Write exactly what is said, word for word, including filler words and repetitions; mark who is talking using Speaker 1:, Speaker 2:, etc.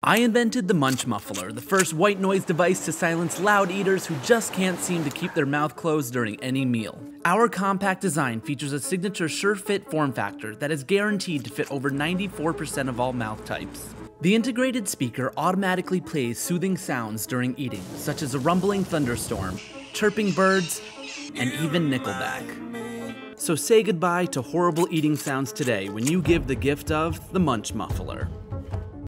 Speaker 1: I invented the Munch Muffler, the first white noise device to silence loud eaters who just can't seem to keep their mouth closed during any meal. Our compact design features a signature sure-fit form factor that is guaranteed to fit over ninety-four percent of all mouth types. The integrated speaker automatically plays soothing sounds during eating, such as a rumbling thunderstorm, chirping birds, and even Nickelback. So say goodbye to horrible eating sounds today when you give the gift of the Munch Muffler.